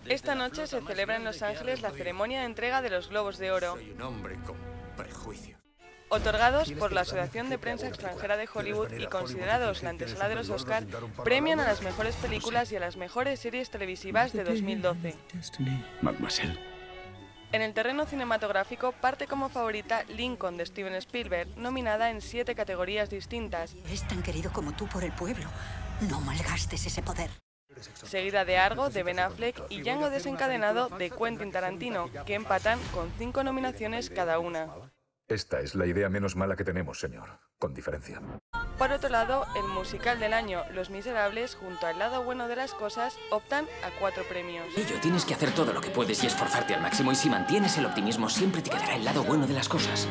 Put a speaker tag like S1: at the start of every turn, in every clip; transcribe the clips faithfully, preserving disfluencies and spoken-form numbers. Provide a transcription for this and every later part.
S1: Esta noche se celebra en Los Ángeles la ceremonia de entrega de los Globos de Oro,
S2: Soy un hombre con prejuicios.
S1: otorgados por la Asociación de Prensa Extranjera de Hollywood y considerados la antesala de los Oscar, premian a las mejores películas y a las mejores series televisivas de dos mil doce.
S3: Mademoiselle.
S1: En el terreno cinematográfico parte como favorita Lincoln de Steven Spielberg, nominada en siete categorías distintas.
S4: Es tan querido como tú por el pueblo. No malgastes ese poder.
S1: Seguida de Argo de Ben Affleck y Django desencadenado de Quentin Tarantino, que empatan con cinco nominaciones cada una.
S5: Esta es la idea menos mala que tenemos, señor, con diferencia.
S1: Por otro lado, el musical del año Los Miserables, junto a El lado bueno de las cosas, optan a cuatro premios.
S6: Ello, tienes que hacer todo lo que puedes y esforzarte al máximo, y si mantienes el optimismo siempre te quedará el lado bueno de las cosas.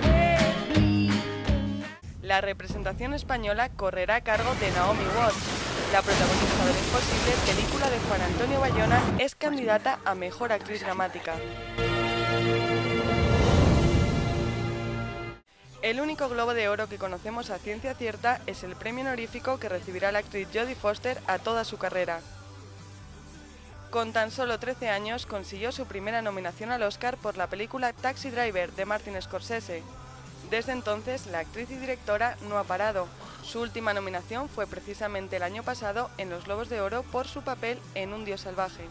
S1: La representación española correrá a cargo de Naomi Watts. La protagonista de Lo Imposible, película de Juan Antonio Bayona, es candidata a Mejor Actriz Dramática. El único Globo de Oro que conocemos a ciencia cierta es el premio honorífico que recibirá la actriz Jodie Foster a toda su carrera. Con tan solo trece años consiguió su primera nominación al Oscar por la película Taxi Driver de Martin Scorsese. Desde entonces, la actriz y directora no ha parado. Su última nominación fue precisamente el año pasado en los Globos de Oro por su papel en Un Dios salvaje.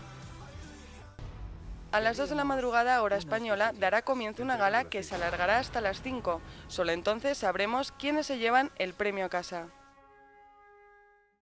S1: A las dos de la madrugada, hora española, dará comienzo una gala que se alargará hasta las cinco. Solo entonces sabremos quiénes se llevan el premio a casa.